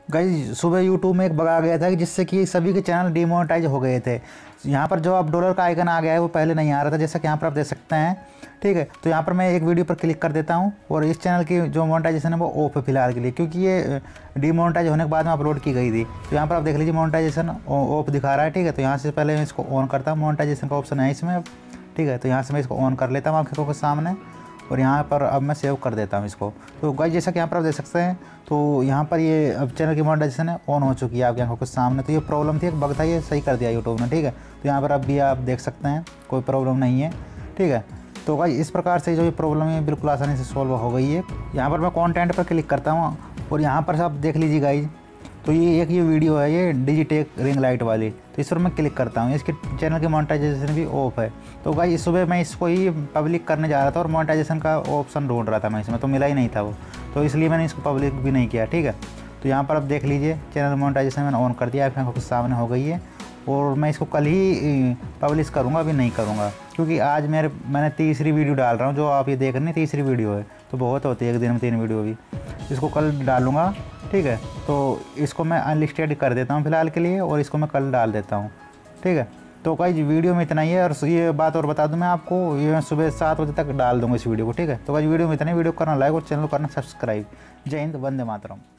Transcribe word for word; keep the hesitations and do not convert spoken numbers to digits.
Guys सुबह YouTube में एक बग आ गया था कि जिससे कि सभी के चैनल डिमोनेटाइज हो गए थे। यहाँ पर जो अब डॉलर का आइकन आ गया है वो पहले नहीं आ रहा था, जैसा कि यहाँ पर आप देख सकते हैं। ठीक है, तो यहाँ पर मैं एक वीडियो पर क्लिक कर देता हूँ और इस चैनल की जो मोनेटाइजेशन है वो ऑफ है फिलहाल के लिए, क्योंकि ये डिमोनेटाइज होने के बाद में अपलोड की गई थी। तो यहाँ पर आप देख लीजिए मोनेटाइजेशन ऑफ दिखा रहा है। ठीक है, तो यहाँ से पहले मैं इसको ऑन करता हूँ, मोनेटाइजेशन का ऑप्शन है इसमें। ठीक है, तो यहाँ से मैं इसको ऑन कर लेता हूँ आपके सामने और यहाँ पर अब मैं सेव कर देता हूँ इसको। तो गाइस जैसा कि यहाँ पर आप देख सकते हैं, तो यहाँ पर ये अब चैनल की मोनेटाइजेशन है ऑन हो चुकी है आपकी आंखों के सामने। तो ये प्रॉब्लम थी, एक बग था, ये सही कर दिया यूट्यूब ने। ठीक है, तो यहाँ पर अब भी आप देख सकते हैं कोई प्रॉब्लम नहीं है। ठीक है, तो गाइस इस प्रकार से जो ये प्रॉब्लम है बिल्कुल आसानी से सॉल्व हो गई है। यहाँ पर मैं कॉन्टेंट पर क्लिक करता हूँ और यहाँ पर से आप देख लीजिए गाइस, तो ये एक ये वीडियो है, ये डिजिटेक रिंग लाइट वाली। तो इस पर मैं क्लिक करता हूँ, इसके चैनल की मोनेटाइजेशन भी ऑफ है। तो गाइस इस सुबह मैं इसको ही पब्लिक करने जा रहा था और मोनेटाइजेशन का ऑप्शन ढूंढ रहा था मैं इसमें, तो मिला ही नहीं था वो, तो इसलिए मैंने इसको पब्लिक भी नहीं किया। ठीक है, तो यहाँ पर आप देख लीजिए चैनल मोनेटाइजेशन मैंने ऑन कर दिया, आपकी आंखों के सामने हो गई है। और मैं इसको कल ही पब्लिश करूँगा, अभी नहीं करूँगा, क्योंकि आज मेरे मैंने तीसरी वीडियो डाल रहा हूँ। जो आप ये देख रहे हैं तीसरी वीडियो है, तो बहुत होती है एक दिन में तीन वीडियो भी। इसको कल डालूँगा। ठीक है, तो इसको मैं अनलिस्टेड कर देता हूँ फिलहाल के लिए और इसको मैं कल डाल देता हूँ। ठीक है, तो गाइस वीडियो में इतना ही है। और ये बात और बता दूँ मैं आपको, ये मैं सुबह सात बजे तक डाल दूँगा इस वीडियो को। ठीक है, तो गाइस वीडियो में इतना ही। वीडियो करना लाइक और चैनल को करना सब्सक्राइब। जय हिंद, वंदे मातरम।